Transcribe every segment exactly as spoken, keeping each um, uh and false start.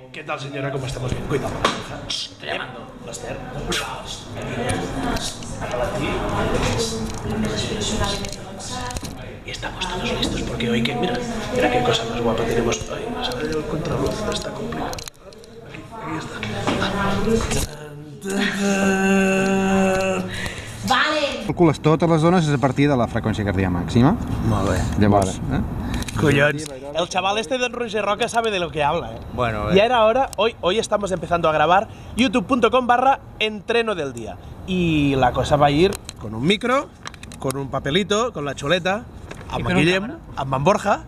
¿Qué tal, señora? ¿Cómo estamos? Bien, cuidado. Estoy llamando. L'Ester. Y estamos todos listos porque hoy que mira, mira qué cosa más guapa tenemos. Ay, no se ve el contraluz, está complicado. Aquí, aquí está. Vale. Calcules totes les zones a partir de la freqüència cardíaca màxima. Molt bé. Llavors, eh? Collons, el chaval este de Roger Roca sabe de lo que habla, ¿eh? Bueno, ya era hora, hoy, hoy estamos empezando a grabar youtube punto com barra entreno del día. Y la cosa va a ir con un micro, con un papelito, con la chuleta, amb en Guillem, amb en Borja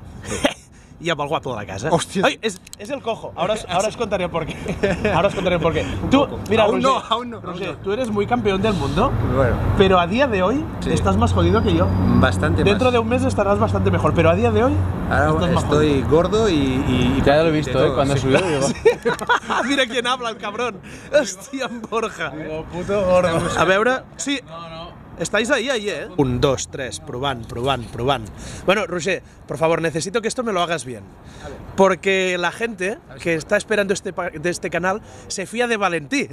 y amb el guapo de la casa. Hostia. Ay, es, es el cojo, ahora, os- ahora os contaré por qué. Ahora os contaré por qué. Tú, mira, Aún Roger, no, aún no, aún Roger, no. tú eres muy campeón del mundo, Bueno, pero a día de hoy Sí. estás más jodido que yo. bastante Dentro más. de un mes estarás bastante mejor, pero a día de hoy Ahora estás más jodido. estoy gordo y, y, y- Ya lo he de visto, todo, ¿eh? Cuando sí. subió, digo, Mira quién habla, el cabrón. Hostia, en Borja. Digo, puto gordo. A veure... Sí. Estáis ahí, ahí, ¿eh? Un, dos, tres, probant, probant, probant. Bueno, Roger, por favor, necesito que esto me lo hagas bien. Porque la gente que está esperando este, pa- de este canal se fía de Valentí.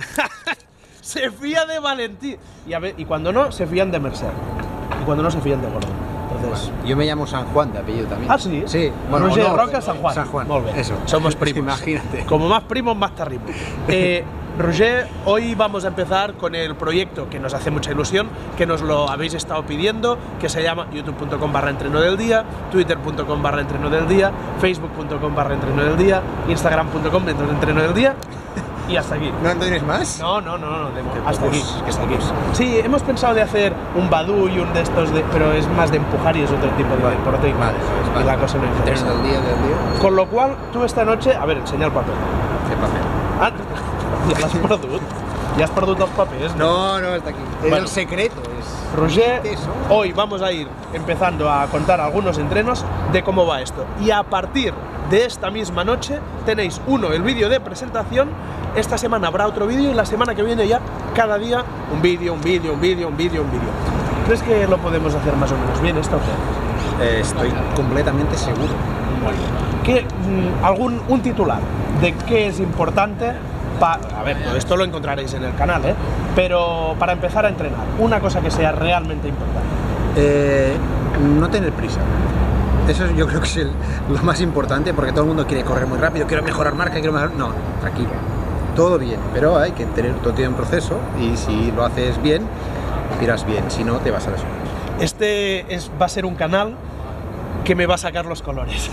Se fía de Valentí. Y, a ver, y cuando no, se fían de Merced. Y cuando no, se fían de Gordo. Entonces... Yo me llamo San Juan de apellido también. Ah, sí. Sí. Roger o no, Roca, San Juan. San Juan. Molt bé. Eso. Somos primos. Imagínate. Como más primos, más tarrimos. Eh, Roger, hoy vamos a empezar con el proyecto que nos hace mucha ilusión, que nos lo habéis estado pidiendo, que se llama youtube punto com barra entreno del día, twitter punto com barra entreno del día, facebook punto com barra entreno del día, instagram punto com barra entreno del día y hasta aquí. ¿No tienes más? No, no, no, no, de- Qué hasta aquí, pocos, qué hasta aquí. pocos. Sí, hemos pensado de hacer un Badoo y un de estos, de, pero es más de empujar y es otro tipo de Vale, deporte y, vale, y vale. la cosa no interesa. Entreno del día, del día. Con lo cual, tú esta noche... A ver, enseña el papel. ¿Qué papel? Ah, ja l'has perdut? Ja has perdut els papers? No, no, está aquí. Es Bueno. el secreto. Es... Roger, Eso. hoy vamos a ir empezando a contar algunos entrenos de cómo va esto. Y a partir de esta misma noche tenéis, uno, el vídeo de presentación. Esta semana habrá otro vídeo y la semana que viene ya, cada día, un vídeo, un vídeo, un vídeo, un vídeo, un vídeo. ¿Crees que lo podemos hacer más o menos bien esto o qué? Eh, estoy completamente seguro. ¿Qué, mm, algún, un titular de qué es importante pa- a ver, todo esto lo encontraréis en el canal, ¿eh? Pero para empezar a entrenar, una cosa que sea realmente importante. Eh, no tener prisa. Eso yo creo que es el- lo más importante porque todo el mundo quiere correr muy rápido, quiero mejorar marca, quiero mejorar... No, tranquilo. Todo bien, pero hay que tener todo tiene un proceso y si lo haces bien, irás bien, si no te vas a lesionar. Este es, va a ser un canal que me va a sacar los colores.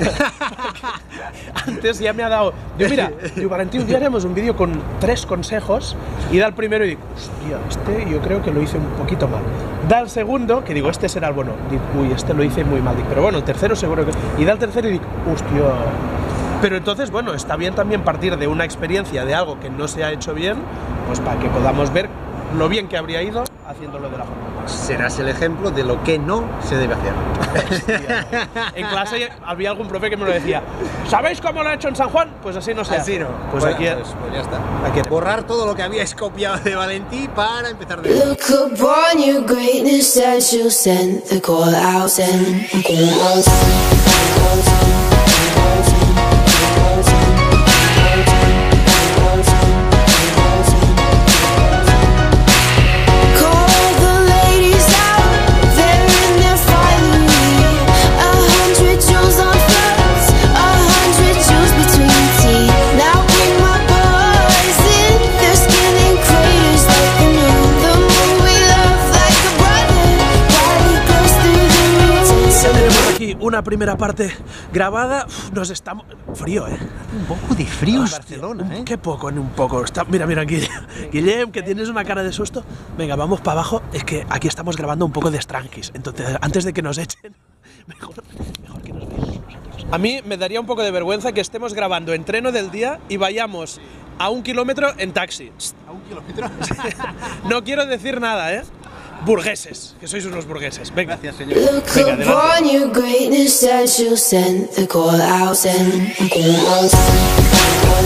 Antes ya me ha dado... Yo mira, digo, Valentín, un día haremos un vídeo con tres consejos y da el primero y digo, hostia, este yo creo que lo hice un poquito mal. Da el segundo, que digo, este será el bueno. Digo, uy, este lo hice muy mal. Digo, pero bueno, el tercero seguro que... Y da el tercero y digo, hostia... Pero entonces, bueno, está bien también partir de una experiencia de algo que no se ha hecho bien, pues para que podamos ver lo bien que habría ido haciéndolo de la forma más. Serás el ejemplo de lo que no se debe hacer. Hostia. En clase había algún profe que me lo decía, ¿sabéis cómo lo ha hecho en San Juan? Pues así no se hace. Así no. Pues Bueno, aquí... pues, pues ya está. aquí- Borrar todo lo que habíais copiado de Valentí para empezar de nuevo. Look upon your greatness as you send the call out, send the call out. Call the ladies out, they're in their finery. A hundred jewels on fronts, a hundred jewels between teeth. Now bring my boys in, they're skinning craters like the moon. The moon we love like a brother, while he goes through the roots. Ya tenemos aquí una primera parte grabada. Uf, nos estamos... Frío, ¿eh? Un poco de frío en Hostia, Barcelona, un- ¿eh? Qué poco, en un poco. Está, mira, mira, Guillem, Guillem, que tienes una cara de susto. Venga, vamos para abajo. Es que aquí estamos grabando un poco de Strangis. Entonces, antes de que nos echen, mejor, mejor que nos veamos nosotros. A mí me daría un poco de vergüenza que estemos grabando entreno del día y vayamos a un kilómetro en taxi. ¿A un kilómetro? No quiero decir nada, ¿eh? Burgueses, que sois unos burgueses. Venga. Gracias, señor. Look Venga, adelante. upon your greatness as you send the call out, send the call out.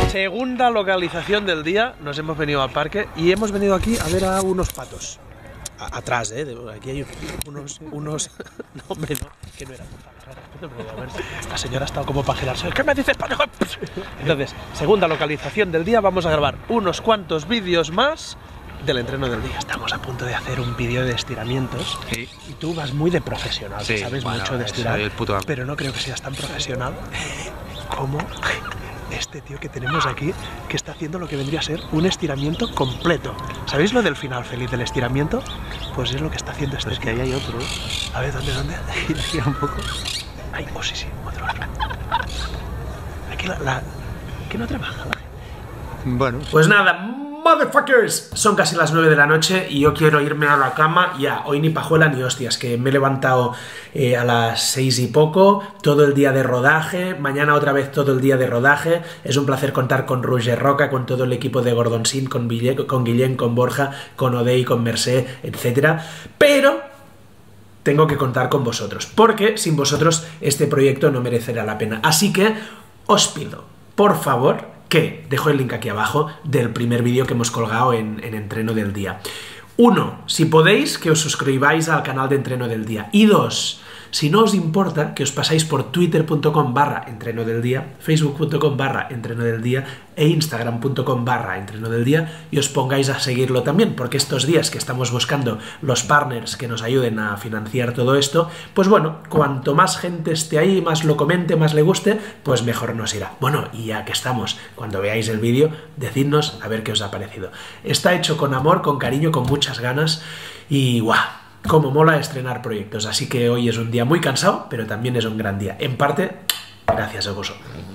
Segunda localización del día, nos hemos venido al parque y hemos venido aquí a ver a unos patos. a- atrás, ¿eh? De- Aquí hay unos... unos no, hombre, no, que no era... A ver, la señora ha estado como para girarse. ¿Qué me dices, parejo? Entonces, segunda localización del día, vamos a grabar unos cuantos vídeos más del entreno del día. Estamos a punto de hacer un vídeo de estiramientos. Sí. Y tú vas muy de profesional, Sí, sabes bueno, mucho de soy estirar, el puto amo. pero no creo que seas tan profesional como este tío que tenemos aquí, que está haciendo lo que vendría a ser un estiramiento completo. ¿Sabéis lo del final feliz del estiramiento? Pues es lo que está haciendo este Pues tío. que ahí hay otro. A ver, ¿dónde, dónde? Gira, gira un poco. Ay, oh, sí, sí, otro, otro. Aquí la... la... que no trabaja la gente. Bueno, Pues nada, motherfuckers, son casi las nueve de la noche y yo quiero irme a la cama ya. Hoy ni pajuela ni hostias, que me he levantado eh, a las seis y poco, todo el día de rodaje, mañana otra vez todo el día de rodaje. Es un placer contar con Roger Roca, con todo el equipo de Gordonsin, con, Ville- con Guillén, con Borja, con Odey, con Mercé, etcétera. Pero tengo que contar con vosotros, porque sin vosotros este proyecto no merecerá la pena. Así que os pido, por favor, que dejo el link aquí abajo del primer vídeo que hemos colgado en, en Entreno del Día. Uno, si podéis, que os suscribáis al canal de Entreno del Día. Y dos, si no os importa, que os pasáis por twitter.com barra entreno del día, facebook.com barra entreno del día e instagram.com barra entreno del día y os pongáis a seguirlo también, porque estos días que estamos buscando los partners que nos ayuden a financiar todo esto, pues bueno, cuanto más gente esté ahí, más lo comente, más le guste, pues mejor nos irá. Bueno, y ya que estamos, cuando veáis el vídeo, decidnos a ver qué os ha parecido. Está hecho con amor, con cariño, con muchas ganas y ¡guau! Cómo mola estrenar proyectos, así que hoy es un día muy cansado, pero también es un gran día. En parte, gracias a vosotros.